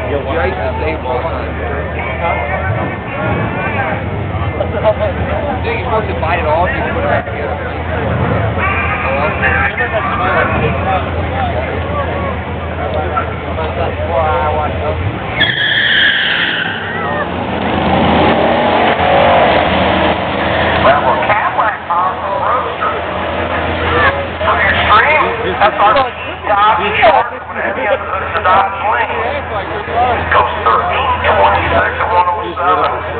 I used to save all the time. Dude, you're supposed to bite it off, you can put it back together. Well, Cadillac powerful Roadster. So your stream, that's our Dodge Charger, whenever you have to hook the Dodge Link. Goes 13, 26, and 107.